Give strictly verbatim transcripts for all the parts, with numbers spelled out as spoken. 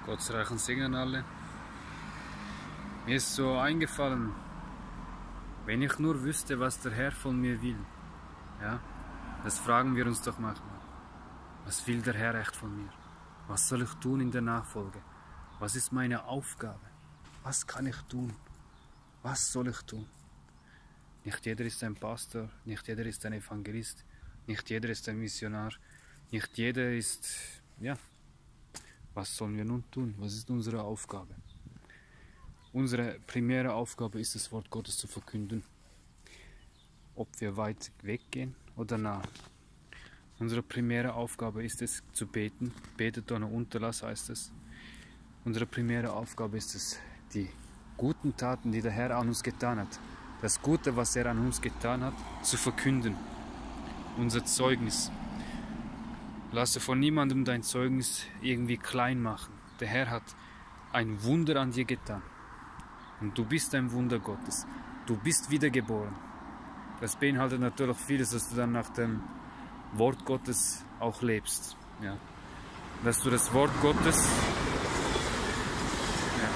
Gottes reichen Segen an alle. Mir ist so eingefallen, wenn ich nur wüsste, was der Herr von mir will. Ja, das fragen wir uns doch manchmal. Was will der Herr echt von mir? Was soll ich tun in der Nachfolge? Was ist meine Aufgabe? Was kann ich tun? Was soll ich tun? Nicht jeder ist ein Pastor, nicht jeder ist ein Evangelist, nicht jeder ist ein Missionar, nicht jeder ist, ja, was sollen wir nun tun? Was ist unsere Aufgabe? Unsere primäre Aufgabe ist, das Wort Gottes zu verkünden. Ob wir weit weggehen oder nah. Unsere primäre Aufgabe ist es, zu beten. Betet ohne Unterlass, heißt es. Unsere primäre Aufgabe ist es, die guten Taten, die der Herr an uns getan hat, das Gute, was er an uns getan hat, zu verkünden. Unser Zeugnis. Lasse von niemandem dein Zeugnis irgendwie klein machen. Der Herr hat ein Wunder an dir getan. Und du bist ein Wunder Gottes. Du bist wiedergeboren. Das beinhaltet natürlich vieles, dass du dann nach dem Wort Gottes auch lebst. Ja. Dass du das Wort Gottes... Ja.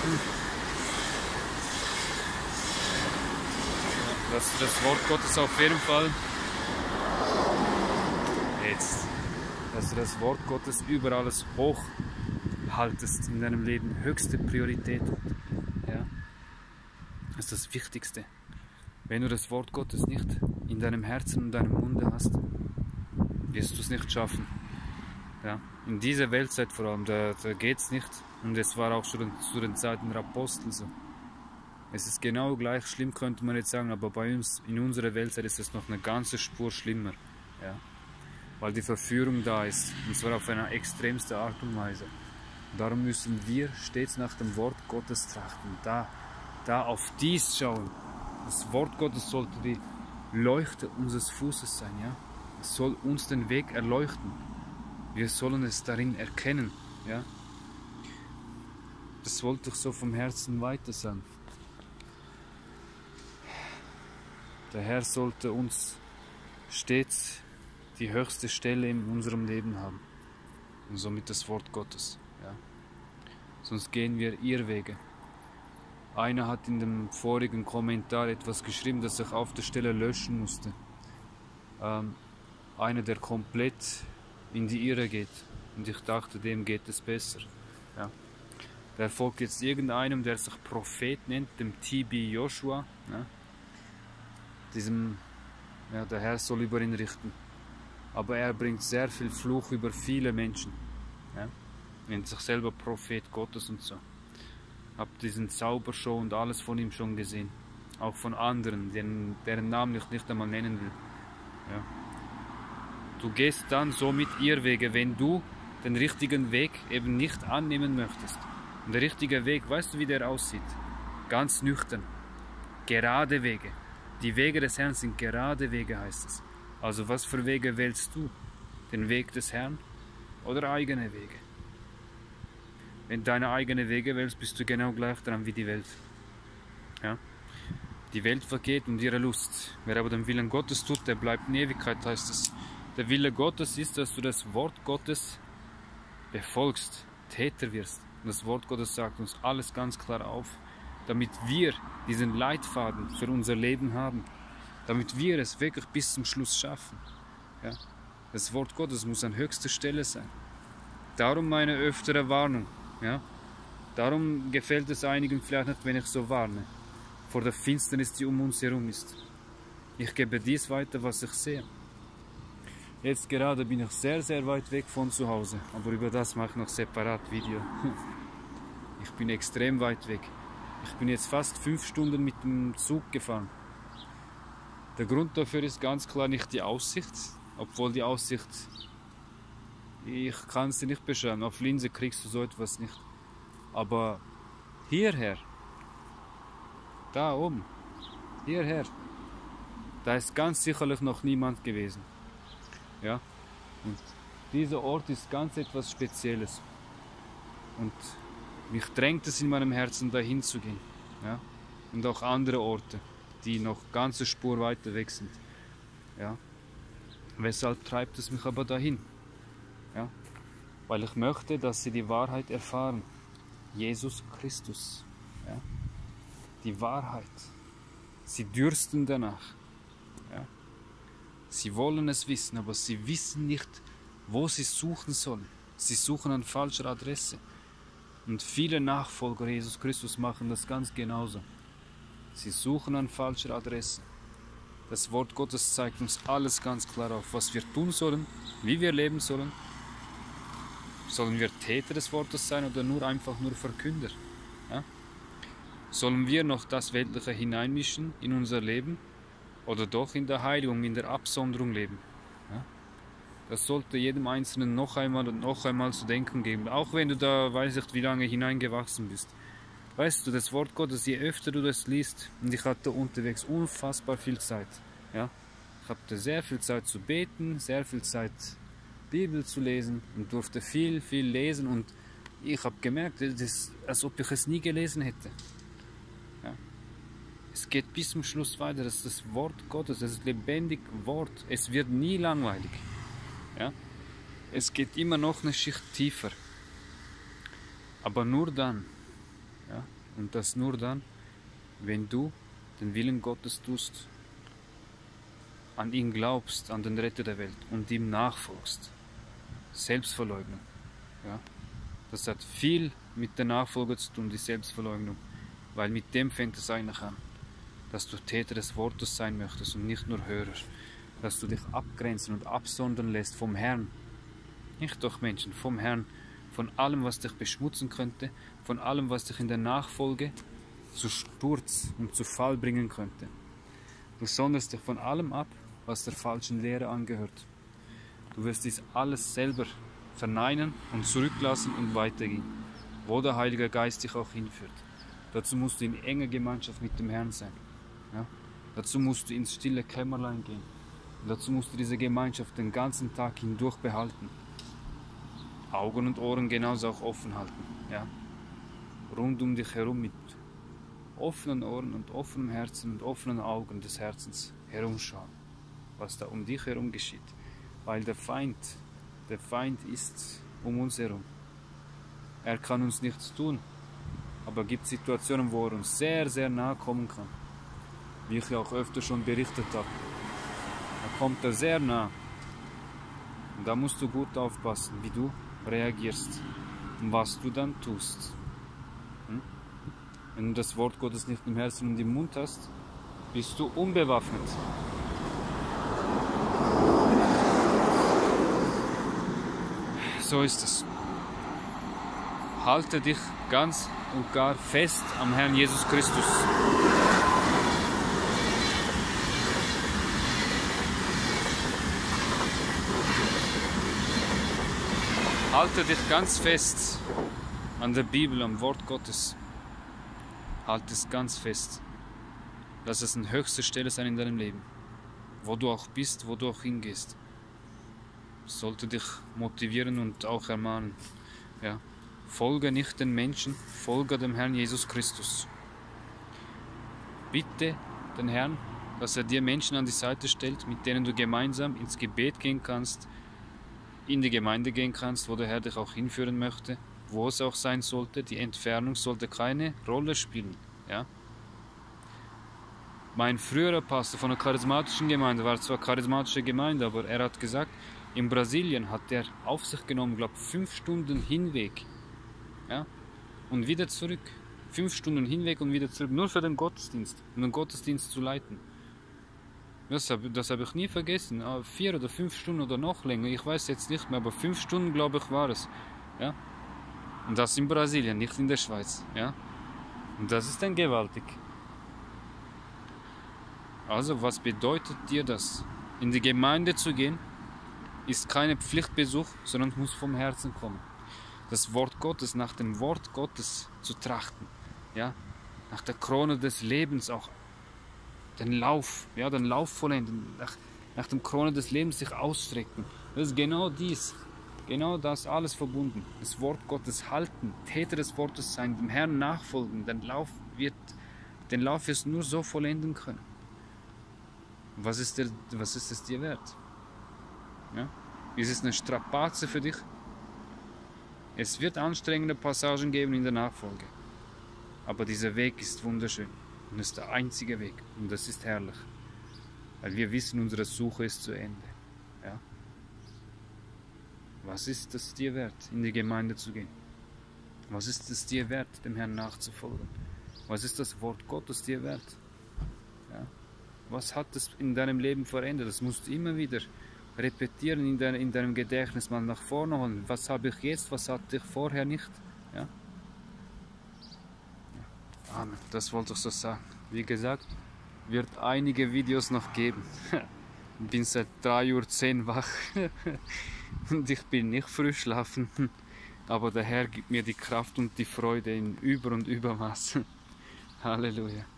Dass du das Wort Gottes auf jeden Fall... Jetzt... Dass du das Wort Gottes über alles hochhaltest in deinem Leben. Höchste Priorität. Ja. Das ist das Wichtigste. Wenn du das Wort Gottes nicht in deinem Herzen und deinem Munde hast, wirst du es nicht schaffen. Ja. In dieser Weltzeit vor allem, da, da geht es nicht. Und es war auch schon zu den Zeiten der Apostel so. Es ist genau gleich schlimm, könnte man jetzt sagen, aber bei uns, in unserer Weltzeit ist es noch eine ganze Spur schlimmer. Ja. Weil die Verführung da ist, und zwar auf eine extremste Art und Weise. Und darum müssen wir stets nach dem Wort Gottes trachten, da, da auf dies schauen. Das Wort Gottes sollte die Leuchte unseres Fußes sein, ja. Es soll uns den Weg erleuchten. Wir sollen es darin erkennen, ja. Das wollte ich so vom Herzen weiter sagen. Der Herr sollte uns stets die höchste Stelle in unserem Leben haben. Und somit das Wort Gottes. Ja. Sonst gehen wir Irrwege. Einer hat in dem vorigen Kommentar etwas geschrieben, das ich auf der Stelle löschen musste. Ähm, einer, der komplett in die Irre geht. Und ich dachte, dem geht es besser. Ja. Der folgt jetzt irgendeinem, der sich Prophet nennt, dem T B Joshua. Ja. Diesem, ja, der Herr soll über ihn richten. Aber er bringt sehr viel Fluch über viele Menschen. Ja? Nennt sich selber Prophet Gottes und so. Hab diesen Zaubershow und alles von ihm schon gesehen. Auch von anderen, deren, deren Namen ich nicht einmal nennen will. Ja? Du gehst dann so mit Irrwege, wenn du den richtigen Weg eben nicht annehmen möchtest. Und der richtige Weg, weißt du, wie der aussieht? Ganz nüchtern. Gerade Wege. Die Wege des Herrn sind gerade Wege, heißt es. Also was für Wege wählst du? Den Weg des Herrn oder eigene Wege? Wenn du deine eigenen Wege wählst, bist du genau gleich dran wie die Welt. Ja? Die Welt vergeht um ihre Lust. Wer aber den Willen Gottes tut, der bleibt in Ewigkeit, heißt es. Der Wille Gottes ist, dass du das Wort Gottes befolgst, Täter wirst. Und das Wort Gottes sagt uns alles ganz klar auf, damit wir diesen Leitfaden für unser Leben haben. Damit wir es wirklich bis zum Schluss schaffen. Ja? Das Wort Gottes muss an höchster Stelle sein. Darum meine öftere Warnung. Ja? Darum gefällt es einigen vielleicht nicht, wenn ich so warne. Vor der Finsternis, die um uns herum ist. Ich gebe dies weiter, was ich sehe. Jetzt gerade bin ich sehr, sehr weit weg von zu Hause. Aber über das mache ich noch separat Video. Ich bin extrem weit weg. Ich bin jetzt fast fünf Stunden mit dem Zug gefahren. Der Grund dafür ist ganz klar nicht die Aussicht, obwohl die Aussicht, ich kann sie nicht beschreiben, auf Linse kriegst du so etwas nicht. Aber hierher, da oben, hierher, da ist ganz sicherlich noch niemand gewesen. Ja? Und dieser Ort ist ganz etwas Spezielles. Und mich drängt es in meinem Herzen, dahin zu gehen. Ja? Und auch andere Orte, die noch ganze Spur weiter weg sind. Ja? Weshalb treibt es mich aber dahin? Ja? weil ich möchte, dass sie die Wahrheit erfahren. Jesus Christus. Ja? Die Wahrheit. Sie dürsten danach. Ja? Sie wollen es wissen, aber sie wissen nicht, wo sie suchen sollen. Sie suchen an falscher Adresse. Und viele Nachfolger Jesus Christus machen das ganz genauso. Sie suchen an falscher Adresse. Das Wort Gottes zeigt uns alles ganz klar auf, was wir tun sollen, wie wir leben sollen. Sollen wir Täter des Wortes sein oder nur einfach nur Verkünder? Ja? Sollen wir noch das Weltliche hineinmischen in unser Leben oder doch in der Heiligung, in der Absonderung leben? Ja? Das sollte jedem Einzelnen noch einmal und noch einmal zu denken geben, auch wenn du da, weiß ich, wie lange hineingewachsen bist. Weißt du, das Wort Gottes, je öfter du das liest, und ich hatte unterwegs unfassbar viel Zeit. Ja? Ich hatte sehr viel Zeit zu beten, sehr viel Zeit Bibel zu lesen und durfte viel, viel lesen und ich habe gemerkt, das ist, als ob ich es nie gelesen hätte. Ja. Es geht bis zum Schluss weiter, das ist das Wort Gottes, das ist lebendig Wort, es wird nie langweilig. Ja. Es geht immer noch eine Schicht tiefer, aber nur dann, ja, und das nur dann, wenn du den Willen Gottes tust, an ihn glaubst, an den Retter der Welt und ihm nachfolgst. Selbstverleugnung. Ja? Das hat viel mit der Nachfolge zu tun, die Selbstverleugnung. Weil mit dem fängt es eigentlich an, dass du Täter des Wortes sein möchtest und nicht nur Hörer. Dass du dich abgrenzen und absondern lässt vom Herrn. Nicht durch Menschen, vom Herrn. Von allem, was dich beschmutzen könnte, von allem, was dich in der Nachfolge zu Sturz und zu Fall bringen könnte. Du sonderst dich von allem ab, was der falschen Lehre angehört. Du wirst dies alles selber verneinen und zurücklassen und weitergehen, wo der Heilige Geist dich auch hinführt. Dazu musst du in enger Gemeinschaft mit dem Herrn sein. Ja? Dazu musst du ins stille Kämmerlein gehen. Und dazu musst du diese Gemeinschaft den ganzen Tag hindurch behalten. Augen und Ohren genauso auch offen halten. Ja? Rund um dich herum mit offenen Ohren und offenem Herzen und offenen Augen des Herzens herumschauen, was da um dich herum geschieht. Weil der Feind, der Feind ist um uns herum. Er kann uns nichts tun, aber es gibt Situationen, wo er uns sehr, sehr nahe kommen kann. Wie ich ja auch öfter schon berichtet habe. Da kommt er sehr nah. Und da musst du gut aufpassen, wie du reagierst und was du dann tust. Hm? Wenn du das Wort Gottes nicht im Herzen und im Mund hast, bist du unbewaffnet. So ist es. Halte dich ganz und gar fest am Herrn Jesus Christus. Halte dich ganz fest an der Bibel, am Wort Gottes. Halte es ganz fest. Lass es an höchster Stelle sein in deinem Leben. Wo du auch bist, wo du auch hingehst. Sollte dich motivieren und auch ermahnen. Ja. Folge nicht den Menschen, folge dem Herrn Jesus Christus. Bitte den Herrn, dass er dir Menschen an die Seite stellt, mit denen du gemeinsam ins Gebet gehen kannst, in die Gemeinde gehen kannst, wo der Herr dich auch hinführen möchte, wo es auch sein sollte. Die Entfernung sollte keine Rolle spielen. Ja. Mein früherer Pastor von einer charismatischen Gemeinde, war zwar charismatische Gemeinde, aber er hat gesagt, in Brasilien hat er auf sich genommen, glaube ich, fünf Stunden Hinweg. Ja? Und wieder zurück. Fünf Stunden Hinweg und wieder zurück. Nur für den Gottesdienst. Um den Gottesdienst zu leiten. Das habe das hab ich nie vergessen. Vier oder fünf Stunden oder noch länger. Ich weiß jetzt nicht mehr, aber fünf Stunden, glaube ich, war es. Ja? Und das in Brasilien, nicht in der Schweiz. Ja? Und das ist dann gewaltig. Also, was bedeutet dir das? In die Gemeinde zu gehen, ist keine Pflichtbesuch, sondern muss vom Herzen kommen. Das Wort Gottes, nach dem Wort Gottes zu trachten, ja, nach der Krone des Lebens auch den Lauf, ja, den Lauf vollenden, nach, nach dem Krone des Lebens sich ausstrecken. Das ist genau dies, genau das alles verbunden. Das Wort Gottes halten, Täter des Wortes sein, dem Herrn nachfolgen, den Lauf wird, den Lauf wirst du nur so vollenden können. Was ist, der, was ist es dir wert? Ja? Ist es eine Strapaze für dich? Es wird anstrengende Passagen geben in der Nachfolge. Aber dieser Weg ist wunderschön. Und es ist der einzige Weg. Und das ist herrlich. Weil wir wissen, unsere Suche ist zu Ende. Ja? Was ist es dir wert, in die Gemeinde zu gehen? Was ist es dir wert, dem Herrn nachzufolgen? Was ist das Wort Gottes dir wert? Ja? Was hat es in deinem Leben verändert? Das musst du immer wieder repetieren, in, dein, in deinem Gedächtnis mal nach vorne holen. Was habe ich jetzt, was hatte ich vorher nicht? Ja? Amen. Das wollte ich so sagen. Wie gesagt, wird einige Videos noch geben. Ich bin seit drei Uhr zehn wach und ich bin nicht früh schlafen. Aber der Herr gibt mir die Kraft und die Freude in Über- und Übermaß. Halleluja.